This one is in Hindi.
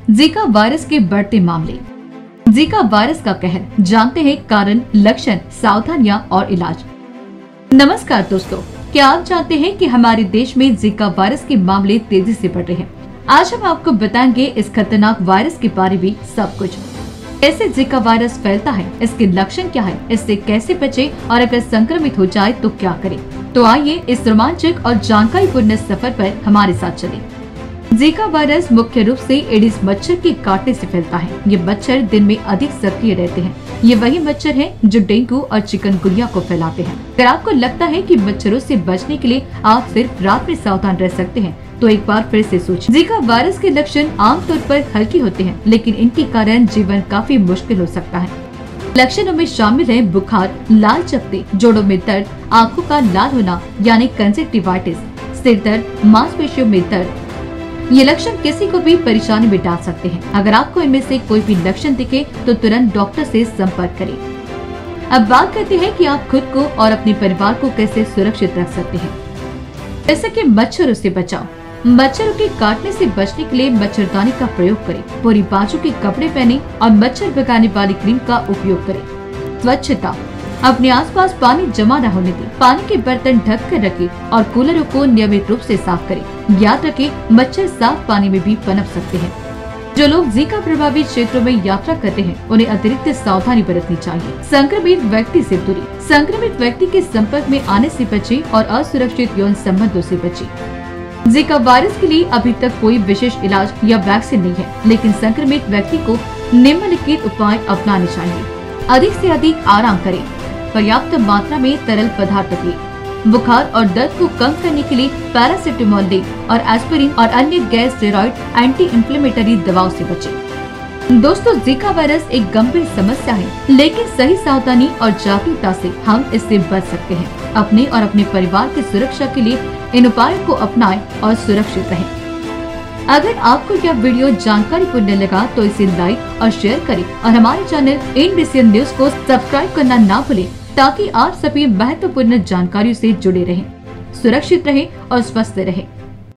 जीका वायरस के बढ़ते मामले। जीका वायरस का कहर, जानते हैं कारण, लक्षण, सावधानियां और इलाज। नमस्कार दोस्तों, क्या आप जानते हैं कि हमारे देश में जीका वायरस के मामले तेजी से बढ़ रहे हैं। आज हम आपको बताएंगे इस खतरनाक वायरस के बारे में सब कुछ। कैसे जीका वायरस फैलता है, इसके लक्षण क्या है, इससे कैसे बचे और अगर संक्रमित हो जाए तो क्या करें। तो आइए इस रोमांचक और जानकारीपूर्ण सफर पर हमारे साथ चलें। जीका वायरस मुख्य रूप से एडिस मच्छर के काटने से फैलता है। ये मच्छर दिन में अधिक सक्रिय रहते हैं। ये वही मच्छर हैं जो डेंगू और चिकनगुनिया को फैलाते हैं। अगर आपको लगता है कि मच्छरों से बचने के लिए आप सिर्फ रात में सावधान रह सकते हैं, तो एक बार फिर से सोचें। जीका वायरस के लक्षण आमतौर पर हल्के होते हैं, लेकिन इनके कारण जीवन काफी मुश्किल हो सकता है। लक्षणों में शामिल है बुखार, लाल चकत्ते, जोड़ों में दर्द, आँखों का लाल होना यानी कंजक्टिवाइटिस, सिर दर्द, मांसपेशियों में दर्द। ये लक्षण किसी को भी परेशानी में डाल सकते हैं। अगर आपको इनमें से कोई भी लक्षण दिखे तो तुरंत डॉक्टर से संपर्क करें। अब बात करते हैं कि आप खुद को और अपने परिवार को कैसे सुरक्षित रख सकते हैं। जैसे कि मच्छरों से बचाव। मच्छरों के काटने से बचने के लिए मच्छरदानी का प्रयोग करें, पूरी बाजू के कपड़े पहने और मच्छर भगाने वाली क्रीम का उपयोग करें। स्वच्छता, अपने आसपास पानी जमा न होने दें, पानी के बर्तन ढक कर रखें और कूलरों को नियमित रूप से साफ करें। याद रखें, मच्छर साफ पानी में भी पनप सकते हैं। जो लोग जीका प्रभावित क्षेत्रों में यात्रा करते हैं, उन्हें अतिरिक्त सावधानी बरतनी चाहिए। संक्रमित व्यक्ति से दूरी, संक्रमित व्यक्ति के संपर्क में आने से बचें और असुरक्षित यौन संबंधों से बचें। जीका वायरस के लिए अभी तक कोई विशेष इलाज या वैक्सीन नहीं है, लेकिन संक्रमित व्यक्ति को निम्नलिखित उपाय अपनाने चाहिए। अधिक से अधिक आराम करें, पर्याप्त मात्रा में तरल पदार्थ लें, बुखार और दर्द को कम करने के लिए पैरासिटामोल लें और एस्पिरिन और अन्य गैर स्टेरॉइड एंटी इंफ्लेमेटरी दवाओं से बचें। दोस्तों, जीका वायरस एक गंभीर समस्या है, लेकिन सही सावधानी और जागरूकता से हम इससे बच सकते हैं। अपने और अपने परिवार की सुरक्षा के लिए इन उपायों को अपनाएं और सुरक्षित रहें। अगर आपको यह वीडियो जानकारीपूर्ण लगा तो इसे लाइक और शेयर करें और हमारे चैनल इंडिसियन न्यूज को सब्सक्राइब करना ना भूलें, ताकि आप सभी महत्वपूर्ण जानकारियों से जुड़े रहें, सुरक्षित रहें और स्वस्थ रहें।